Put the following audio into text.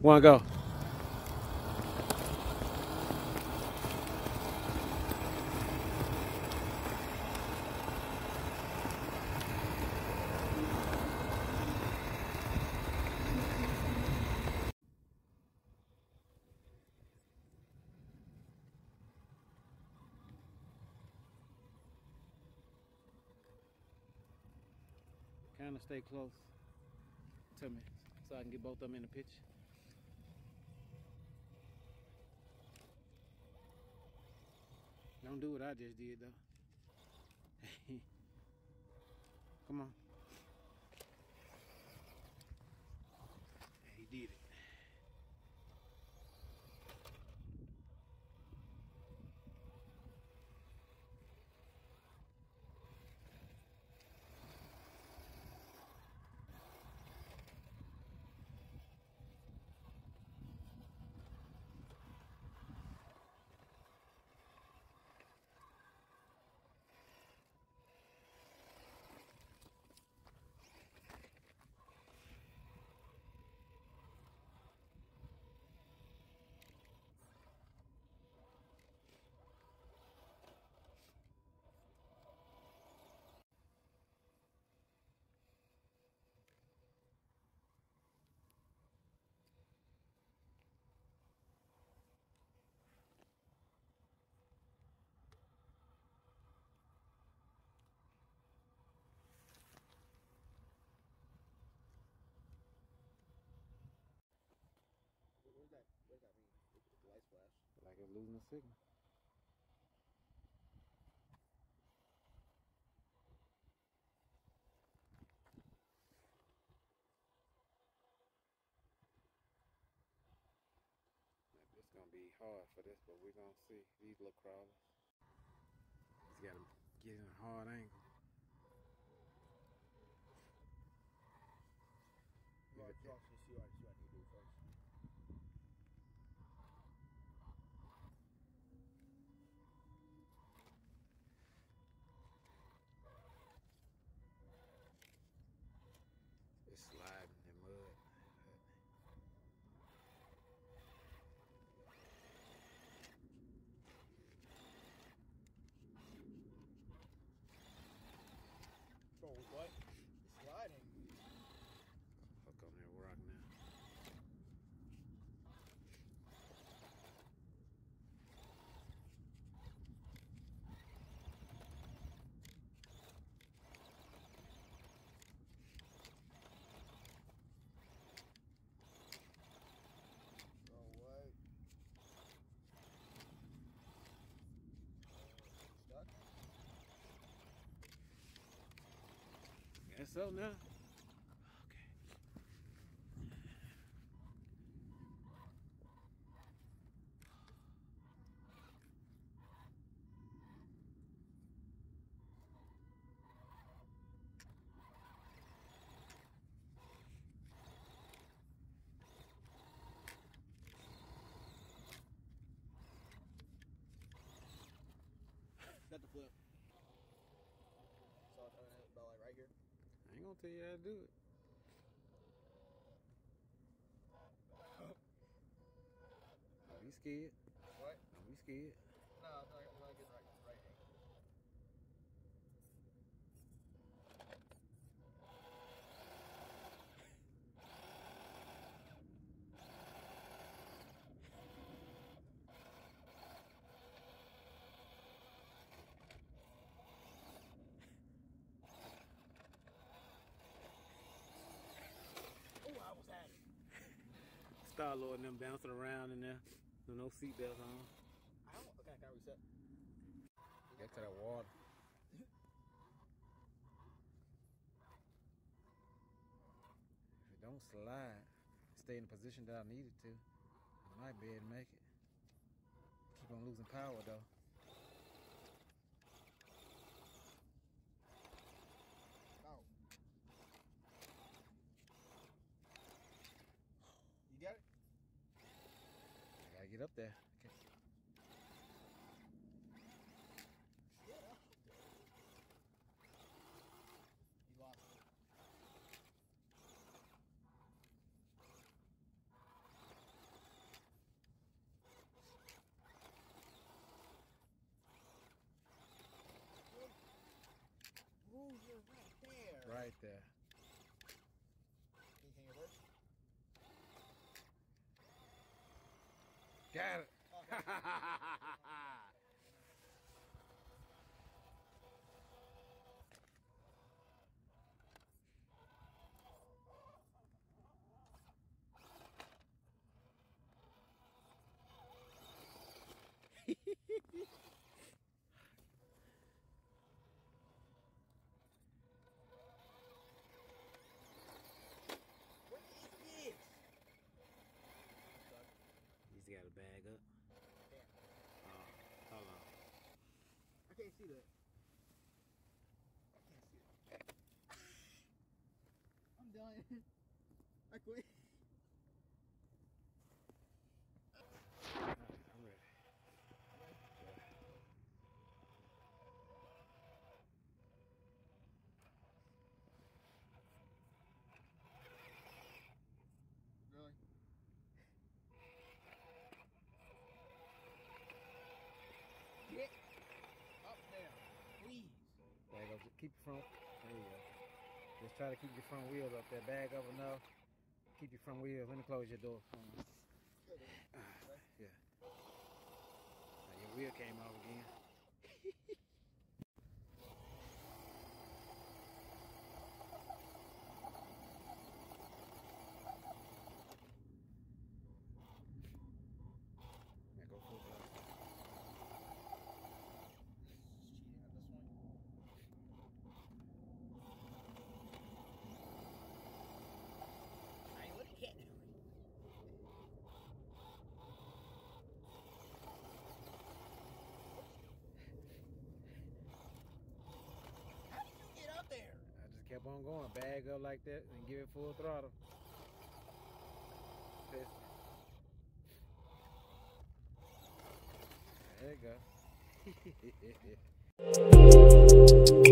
Wanna go? Kind of stay close to me so I can get both of them in the picture. Don't do what I just did though. Come on. He did it. What does that mean? The lights flash. Like it's losing the signal. It's gonna be hard for this, but we're gonna see these little crawlers. Just gotta get in a hard angle. You see what I need to do first. It's sliding in mud. Oh, what? It's sliding. Hook on that rock now. Oh, what? Stuck? Guess so now. Okay. Got the flip. So I'll turn it about like right here. I ain't gonna tell you how to do it. Don't be scared. What? Don't be scared. No, I'm not getting right angle. Oh, I was at it. Star-Lord and them bouncing around in there with no seatbelts on. Okay, can I reset? Get to that water. If it don't slide, stay in the position that I need it to, I might be able to make it. Keep on losing power though. No. You got it? I gotta get up there. Okay. You lost it. right there. Can you work? Got it. Okay. What is this? He's got a bag up. Damn. Hold on. I can't see that. I can't see it. I'm done. I quit. I'm ready. Really? Get up there, please. There you go. Just keep your front. There you go. Just try to keep your front wheels up there. Bag up enough. Keep your front wheels. Let me close your door. Yeah. Now your wheel came off again. Now go full blast. Cheating at this point. I ain't looking at it. How did you get up there? I just kept on going. Bag up like that and give it full throttle. Piston. There you go.